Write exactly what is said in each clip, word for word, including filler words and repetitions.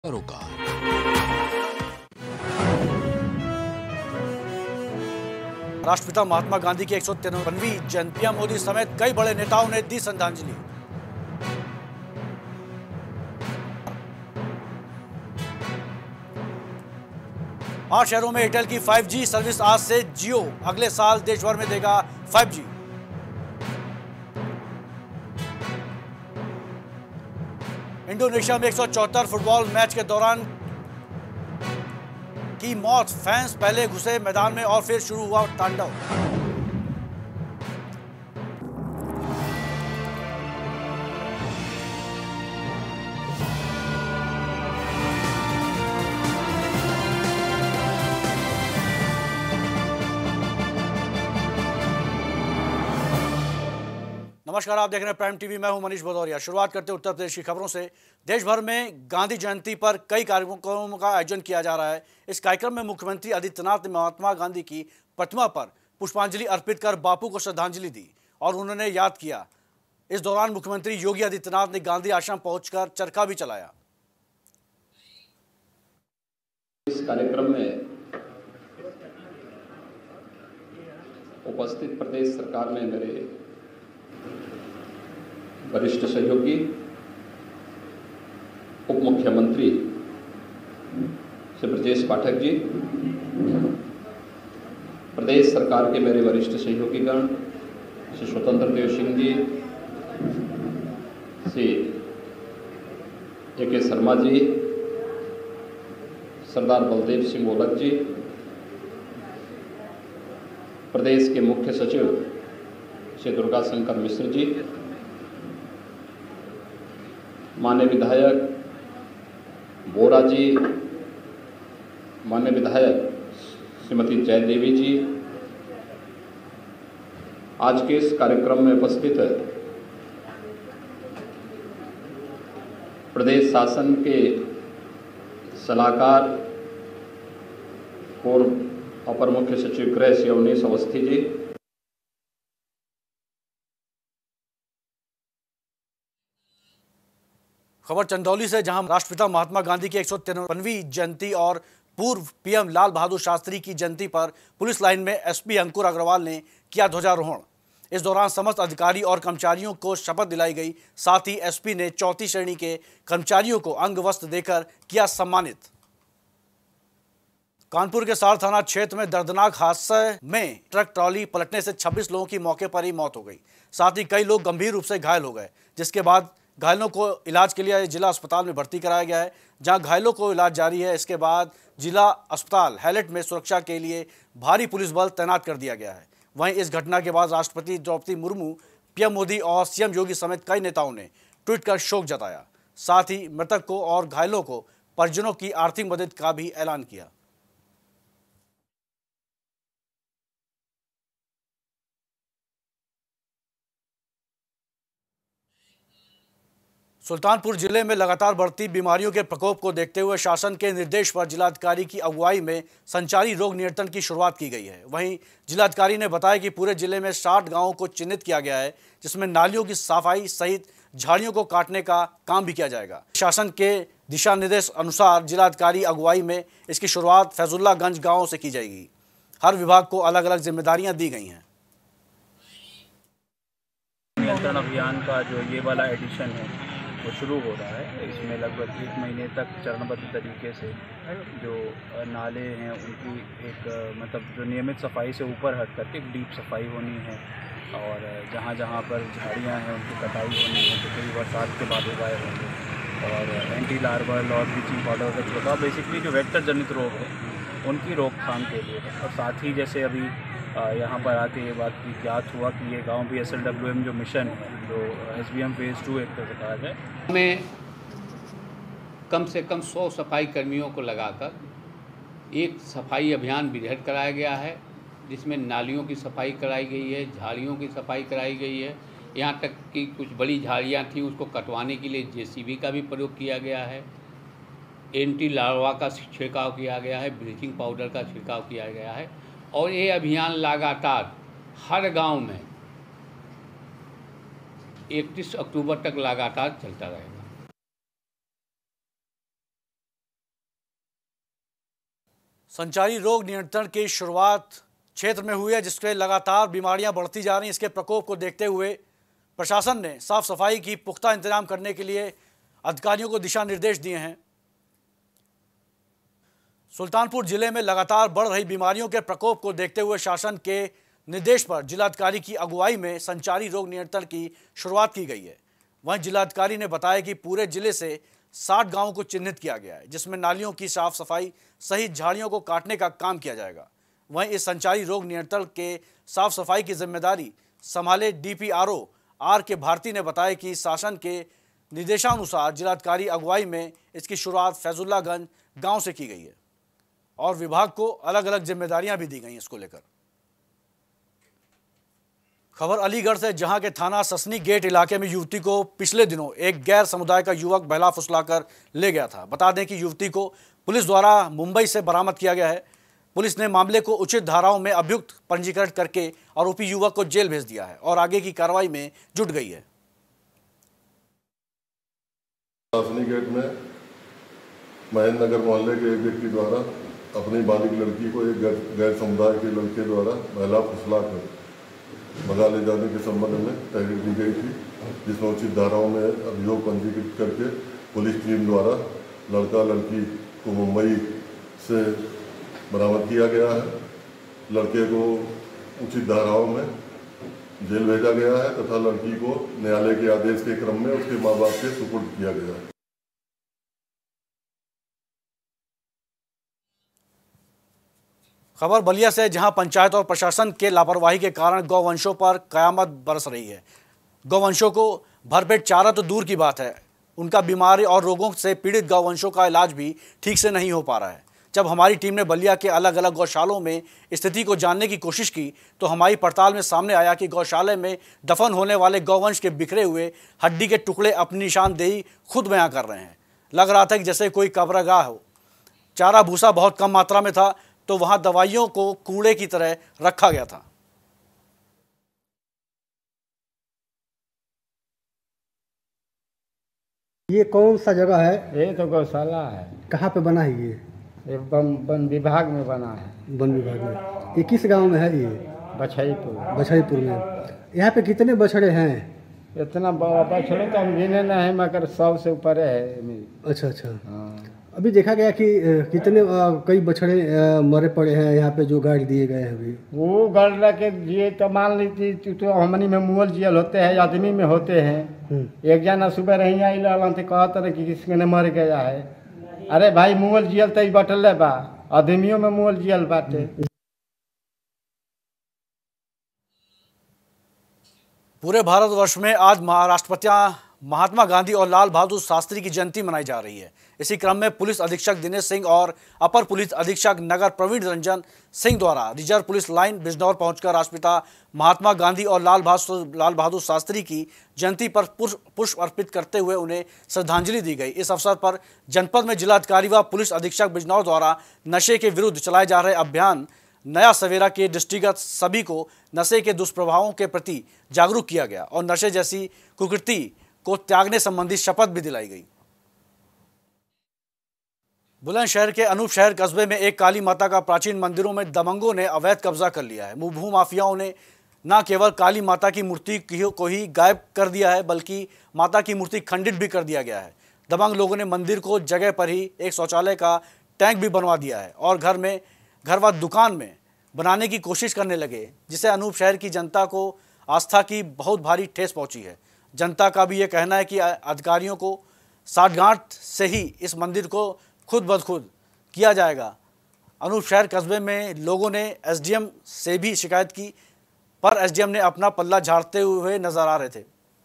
रोका। राष्ट्रपिता महात्मा गांधी की एक सौ तिरपनवीं जयंतियां मोदी समेत कई बड़े नेताओं ने दी श्रद्धांजलि। आठ शहरों में एयरटेल की फाइव जी सर्विस आज से जियो अगले साल देश भर में देगा फाइव जी। इंडोनेशिया में एक सौ चौहत्तर फुटबॉल मैच के दौरान की मौत, फैंस पहले घुसे मैदान में और फिर शुरू हुआ तांडव। नमस्कार, आप देख रहे हैं प्राइम टीवी। मैं हूं मनीष भदौरिया। शुरुआत करते हैं उत्तर प्रदेश की खबरों से। देश भर में गांधी जयंती पर कई कार्यक्रमों का आयोजन किया जा रहा है। इस कार्यक्रम में मुख्यमंत्री आदित्यनाथ ने महात्मा गांधी की प्रतिमा पर पुष्पांजलि अर्पित कर बापू को श्रद्धांजलि दी और उन्होंने याद किया। इस दौरान मुख्यमंत्री योगी आदित्यनाथ ने गांधी आश्रम पहुंचकर चरखा भी चलाया। इस कार्यक्रम में उपस्थित प्रदेश सरकार में मेरे वरिष्ठ सहयोगी उप मुख्यमंत्री श्री ब्रजेश पाठक जी, प्रदेश सरकार के मेरे वरिष्ठ सहयोगीगण श्री स्वतंत्र देव सिंह जी, श्री ए के शर्मा जी, सरदार बलदेव सिंह ओलख जी, प्रदेश के मुख्य सचिव श्री दुर्गा शंकर मिश्र जी, माननीय विधायक बोरा जी, माननीय विधायक श्रीमती जय देवी जी, आज के इस कार्यक्रम में उपस्थित प्रदेश शासन के सलाहकार और अपर मुख्य सचिव गृह श्री अवनीश अवस्थी जी, खबर चंदौली से, जहां राष्ट्रपिता महात्मा गांधी की एक सौ तिरपनवीं जयंती और पूर्व पीएम लाल बहादुर शास्त्री की जयंती पर पुलिस लाइन में एसपी अंकुर अग्रवाल ने किया ध्वजारोहण। इस दौरान समस्त अधिकारी और कर्मचारियों को शपथ दिलाई गई। साथ ही एसपी ने चौथी श्रेणी के कर्मचारियों को अंग वस्त्र देकर किया सम्मानित। कानपुर के सार थाना क्षेत्र में दर्दनाक हादसे में ट्रक ट्रॉली पलटने से छब्बीस लोगों की मौके पर ही मौत हो गई। साथ ही कई लोग गंभीर रूप से घायल हो गए, जिसके बाद घायलों को इलाज के लिए जिला अस्पताल में भर्ती कराया गया है, जहां घायलों को इलाज जारी है। इसके बाद जिला अस्पताल हैलेट में सुरक्षा के लिए भारी पुलिस बल तैनात कर दिया गया है। वहीं इस घटना के बाद राष्ट्रपति द्रौपदी मुर्मू, पीएम मोदी और सीएम योगी समेत कई नेताओं ने ट्वीट कर शोक जताया। साथ ही मृतक को और घायलों को परिजनों की आर्थिक मदद का भी ऐलान किया। सुल्तानपुर जिले में लगातार बढ़ती बीमारियों के प्रकोप को देखते हुए शासन के निर्देश पर जिलाधिकारी की अगुवाई में संचारी रोग नियंत्रण की शुरुआत की गई है। वहीं जिलाधिकारी ने बताया कि पूरे जिले में साठ गांवों को चिन्हित किया गया है, जिसमें नालियों की सफाई सहित झाड़ियों को काटने का काम भी किया जाएगा। शासन के दिशा निर्देश अनुसार जिलाधिकारी अगुवाई में इसकी शुरुआत फैजुल्लागंज गाँव से की जाएगी। हर विभाग को अलग अलग जिम्मेदारियाँ दी गई हैं। नियंत्रण अभियान का जो ये वाला एडिशन है वो शुरू हो रहा है। इसमें लगभग एक महीने तक चरणबद्ध तरीके से जो नाले हैं उनकी एक मतलब जो नियमित सफाई से ऊपर हट करके एक डीप सफाई होनी है, और जहाँ जहाँ पर झाड़ियाँ हैं उनकी कटाई होनी है, जो कई बरसात के बाद उगाए होंगे, और एंटी लार्वल और ब्लीचिंग पाउडर का छिड़काव, बेसिकली जो वेक्टर जनित रोग है उनकी रोकथाम के लिए है। और साथ ही जैसे अभी यहाँ पर आके ये बात की ज्ञात हुआ कि ये गांव भी एस एल डब्ल्यू एम जो मिशन है, जो S B M phase two एक तरह से कहा जाए, में कम से कम सौ सफाई कर्मियों को लगाकर एक सफाई अभियान विधिवत कराया गया है, जिसमें नालियों की सफाई कराई गई है, झाड़ियों की सफाई कराई गई है। यहाँ तक कि कुछ बड़ी झाड़ियाँ थीं, उसको कटवाने के लिए जे सी बी का भी प्रयोग किया गया है, एंटी लार्वा का छिड़काव किया गया है, ब्लीचिंग पाउडर का छिड़काव किया गया है, और ये अभियान लगातार हर गांव में इकतीस अक्टूबर तक लगातार चलता रहेगा। संचारी रोग नियंत्रण की शुरुआत क्षेत्र में हुई है, जिसके लगातार बीमारियां बढ़ती जा रही हैं। इसके प्रकोप को देखते हुए प्रशासन ने साफ सफाई की पुख्ता इंतजाम करने के लिए अधिकारियों को दिशा निर्देश दिए हैं। सुल्तानपुर जिले में लगातार बढ़ रही बीमारियों के प्रकोप को देखते हुए शासन के निर्देश पर जिलाधिकारी की अगुवाई में संचारी रोग नियंत्रण की शुरुआत की गई है। वहीं जिलाधिकारी ने बताया कि पूरे जिले से साठ गांवों को चिन्हित किया गया है, जिसमें नालियों की साफ सफाई सहित झाड़ियों को काटने का काम किया जाएगा। वहीं इस संचारी रोग नियंत्रण के साफ सफाई की जिम्मेदारी संभाले डीपीआरओ आर के भारती ने बताया कि शासन के निर्देशानुसार जिलाधिकारी अगुवाई में इसकी शुरुआत फैजुल्लागंज गांव से की गई है और विभाग को अलग अलग जिम्मेदारियां भी दी गई इसको लेकर। खबर अलीगढ़ से, जहां के थाना ससनी गेट इलाके में युवती को पिछले दिनों एक गैर समुदाय का युवक बहला फुसलाकर ले गया था। बता दें कि युवती को पुलिस द्वारा मुंबई से बरामद किया गया है। पुलिस ने मामले को उचित धाराओं में अभियुक्त पंजीकरण करके आरोपी युवक को जेल भेज दिया है और आगे की कार्रवाई में जुट गई है। ससनी गेट में महेंद्र नगर मोहल्ले के एक व्यक्ति द्वारा अपनी बालिग लड़की को एक गैर समुदाय के लड़के द्वारा बहला फुसलाकर भगा ले जाने के संबंध में तहरीर दी गई थी, जिसमें उचित धाराओं में अभियोग पंजीकृत करके पुलिस टीम द्वारा लड़का लड़की को मुंबई से बरामद किया गया है। लड़के को उचित धाराओं में जेल भेजा गया है तथा लड़की को न्यायालय के आदेश के क्रम में उसके माँ बाप के सुपुर्द किया गया है। खबर बलिया से, जहां पंचायत और प्रशासन के लापरवाही के कारण गौवंशों पर कयामत बरस रही है। गौवंशों को भरपेट चारा तो दूर की बात है, उनका बीमारी और रोगों से पीड़ित गौवंशों का इलाज भी ठीक से नहीं हो पा रहा है। जब हमारी टीम ने बलिया के अलग अलग गौशालों में स्थिति को जानने की कोशिश की तो हमारी पड़ताल में सामने आया कि गौशाले में दफन होने वाले गौवंश के बिखरे हुए हड्डी के टुकड़े अपनी निशानदेही खुद बयां कर रहे हैं। लग रहा था कि जैसे कोई कब्रगाह हो। चारा भूसा बहुत कम मात्रा में था तो वहां दवाइयों को कूड़े की तरह रखा गया था। ये कौन सा जगह है? ये तो गौशाला है। कहाँ पे बना है ये? ये वन वन विभाग में बना है। वन विभाग में। ये किस गांव में है ये? बछईपुर। बछईपुर में। यहाँ पे कितने बछड़े हैं? इतना बछड़े तो हम गिने नहीं है, मगर सौ से ऊपर है। अच्छा अच्छा। हाँ। अभी देखा गया कि कितने कई बछड़े मरे पड़े हैं यहाँ पे जो गाड़ दिए गए हैं अभी। वो गाड़ के ये तो मान लीजिए तो हमनी में मुअल जियल होते हैं, आदमी में होते हैं। एक जना सुबह रही आई लालन तो कहते रहे कि किसी ने मर गया है। अरे भाई मुअल जियल तो बटल बा, आदमियों में मुअल जियल बाटे। पूरे भारतवर्ष में आज राष्ट्रपति महात्मा गांधी और लाल बहादुर शास्त्री की जयंती मनाई जा रही है। इसी क्रम में पुलिस अधीक्षक दिनेश सिंह और अपर पुलिस अधीक्षक नगर प्रवीण रंजन सिंह द्वारा रिजर्व पुलिस लाइन बिजनौर पहुंचकर राष्ट्रपिता महात्मा गांधी और लाल बहादुर लाल बहादुर शास्त्री की जयंती पर पुष्प अर्पित करते हुए उन्हें श्रद्धांजलि दी गई। इस अवसर पर जनपद में जिलाधिकारी व पुलिस अधीक्षक बिजनौर द्वारा नशे के विरुद्ध चलाए जा रहे अभियान नया सवेरा के दृष्टिगत सभी को नशे के दुष्प्रभावों के प्रति जागरूक किया गया और नशे जैसी कुकृति को त्यागने संबंधी शपथ भी दिलाई गई। बुलंदशहर के अनूप शहर कस्बे में एक काली माता का प्राचीन मंदिरों में दबंगों ने अवैध कब्जा कर लिया है। भू माफियाओं ने न केवल काली माता की मूर्ति को ही गायब कर दिया है, बल्कि माता की मूर्ति खंडित भी कर दिया गया है। दबंग लोगों ने मंदिर को जगह पर ही एक शौचालय का टैंक भी बनवा दिया है और घर में घर व दुकान में बनाने की कोशिश करने लगे, जिससे अनूप शहर की जनता को आस्था की बहुत भारी ठेस पहुंची है। जनता का भी ये कहना है कि अधिकारियों को साठगांठ से ही इस मंदिर को खुद ब खुद किया जाएगा। अनूप शहर कस्बे में लोगों ने एसडीएम से भी शिकायत की, पर एसडीएम ने अपना पल्ला झाड़ते हुए नजर आ रहे थे।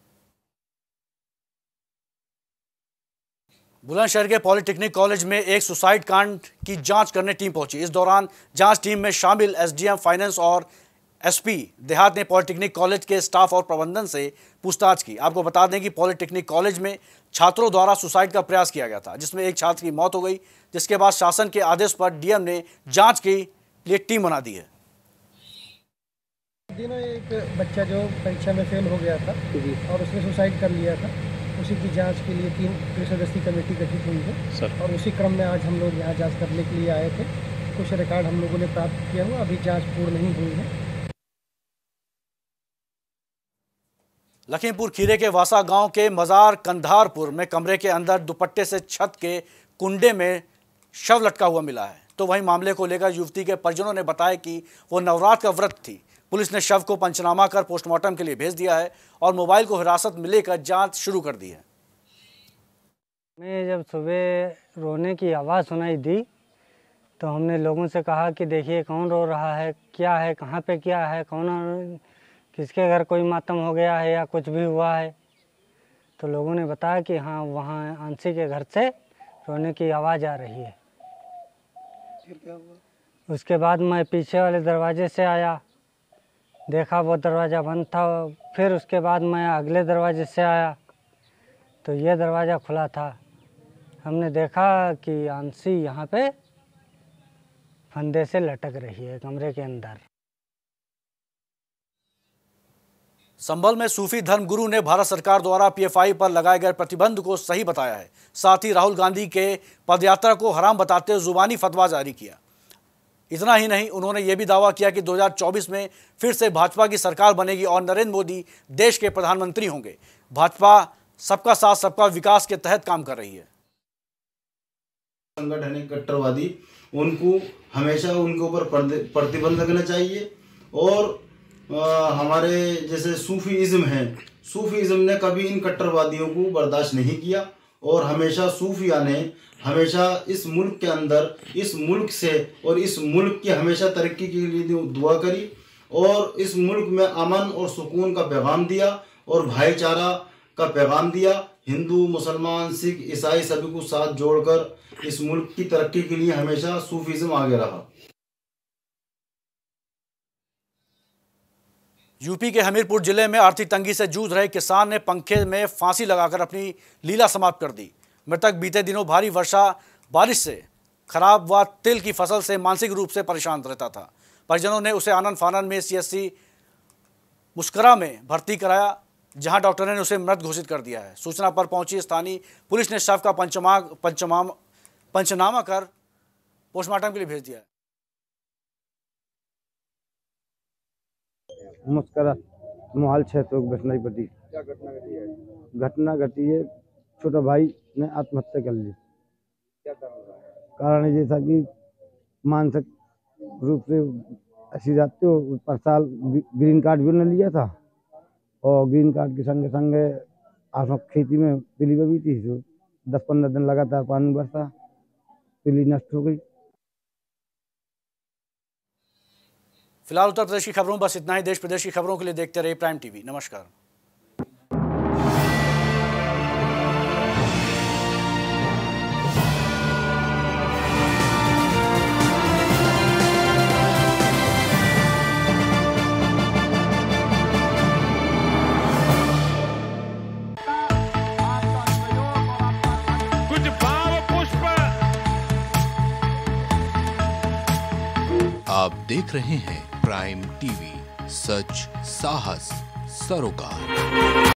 बुलंदशहर के पॉलिटेक्निक कॉलेज में एक सुसाइड कांड की जांच करने टीम पहुंची। इस दौरान जांच टीम में शामिल एसडीएम फाइनेंस और एसपी देहात ने पॉलिटेक्निक कॉलेज के स्टाफ और प्रबंधन से पूछताछ की। आपको बता दें कि पॉलिटेक्निक कॉलेज में छात्रों द्वारा सुसाइड का प्रयास किया गया था, जिसमें एक छात्र की मौत हो गई, जिसके बाद शासन के आदेश पर डीएम ने जांच के लिए टीम बना दी है। दिनों एक बच्चा जो परीक्षा में फेल हो गया था और उसने सुसाइड कर लिया था, उसी की जांच के लिए तीन सदस्यीय कमेटी गठित हुई है सर। और उसी क्रम में आज हम लोग यहाँ जांच करने के लिए आए थे कुछ रिकॉर्ड हम लोगों ने प्राप्त किया हुआ, अभी जांच पूर्ण नहीं हुई है। लखीमपुर खीरे के वासा गांव के मजार कंधारपुर में कमरे के अंदर दुपट्टे से छत के कुंडे में शव लटका हुआ मिला है। तो वहीं मामले को लेकर युवती के परिजनों ने बताया कि वो नवरात्र का व्रत थी। पुलिस ने शव को पंचनामा कर पोस्टमार्टम के लिए भेज दिया है और मोबाइल को हिरासत में लेकर जांच शुरू कर दी है। मैं जब सुबह रोने की आवाज़ सुनाई दी तो हमने लोगों से कहा कि देखिए कौन रो रहा है, क्या है, कहाँ पे क्या है, कौन किसके घर कोई मातम हो गया है या कुछ भी हुआ है। तो लोगों ने बताया कि हाँ वहाँ आंसी के घर से रोने की आवाज़ आ रही है। फिर क्या हुआ? उसके बाद मैं पीछे वाले दरवाजे से आया, देखा वो दरवाज़ा बंद था। फिर उसके बाद मैं अगले दरवाजे से आया तो ये दरवाज़ा खुला था। हमने देखा कि आंसी यहाँ पे फंदे से लटक रही है कमरे के अंदर। संभल में सूफी धर्मगुरु ने भारत सरकार द्वारा पीएफआई पर लगाए गए प्रतिबंध को सही बताया है। साथ ही राहुल गांधी के पदयात्रा को हराम बताते हुए जुबानी फतवा जारी किया। इतना ही नहीं, उन्होंने ये भी दावा किया कि दो हज़ार चौबीस में फिर से भाजपा की सरकार बनेगी और नरेंद्र मोदी देश के प्रधानमंत्री होंगे। भाजपा सबका साथ सबका विकास के तहत काम कर रही है। संगठन है कट्टरवादी, उनको हमेशा उनके ऊपर प्रतिबंध लगना चाहिए। और आ, हमारे जैसे सूफीइज्म है, सूफीइज्म ने कभी इन कट्टरवादियों को बर्दाश्त नहीं किया और हमेशा सूफिया ने हमेशा इस मुल्क के अंदर, इस मुल्क से और इस मुल्क की हमेशा तरक्की के लिए दुआ करी और इस मुल्क में अमन और सुकून का पैगाम दिया और भाईचारा का पैगाम दिया। हिंदू, मुसलमान, सिख, ईसाई सभी को साथ जोड़कर इस मुल्क की तरक्की के लिए हमेशा सूफीज्म आगे रहा। यूपी के हमीरपुर जिले में आर्थिक तंगी से जूझ रहे किसान ने पंखे में फांसी लगाकर अपनी लीला समाप्त कर दी। मृतक बीते दिनों भारी वर्षा बारिश से खराब हुआ तिल की फसल से मानसिक रूप से परेशान रहता था। परिजनों ने उसे आनंद फानन में सीएससी मुस्करा में भर्ती कराया, जहां डॉक्टर ने उसे मृत घोषित कर दिया है। सूचना पर पहुंची स्थानीय पुलिस ने शव का पंचमा पंचमा पंचनामा कर पोस्टमार्टम के लिए भेज दिया है। मुस्करा मोहाल क्षेत्र वैष्णवी पट्टी। क्या घटना घटी है? घटना घटी है, छोटा भाई ने आत्महत्या कर ली। क्या कारण रहा? कारण ये था कि मानसिक रूप से ऐसी जाते हो, पर साल ग्रीन कार्ड भी उन्होंने लिया था और ग्रीन कार्ड के संगे संगे आसमा खेती में तिली भी थी। जो दस पंद्रह दिन लगातार पानी बरसा, तिली नष्ट हो गई। फिलहाल उत्तर प्रदेश की खबरों में बस इतना ही। देश प्रदेश की खबरों के लिए देखते रहिए प्राइम टीवी। नमस्कार। कुछ भाव पुष्प। आप देख रहे हैं प्राइम टीवी, सच साहस सरोकार।